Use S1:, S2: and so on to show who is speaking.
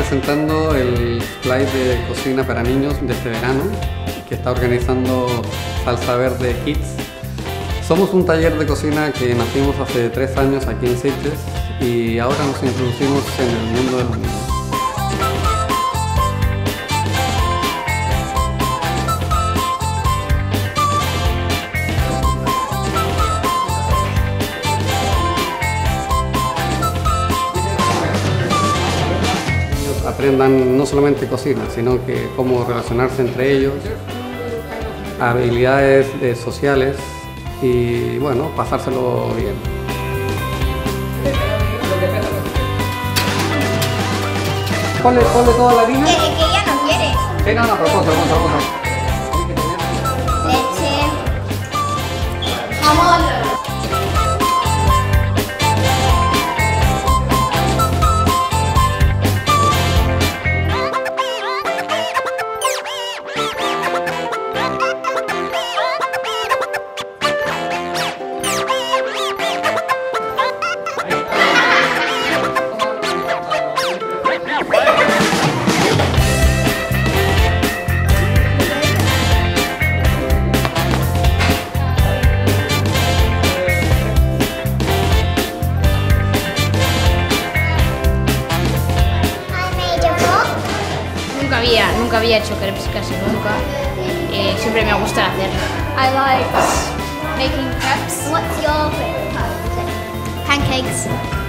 S1: presentando el slide de cocina para niños de este verano que está organizando Salsa Verde Kids. Somos un taller de cocina que nacimos hace 3 años aquí en Sitges y ahora nos introducimos en el mundo de los niños. Aprendan no solamente cocina, sino que cómo relacionarse entre ellos, habilidades sociales y bueno, pasárselo bien. Ponle toda la harina.
S2: Que ella no quiere.
S1: Sí, no, pero ponle.
S2: Leche. Jamón.
S3: Nunca había hecho crepes, casi nunca. Siempre me gusta hacerlo.
S2: I like making crepes. What's your favorite part? Pancakes.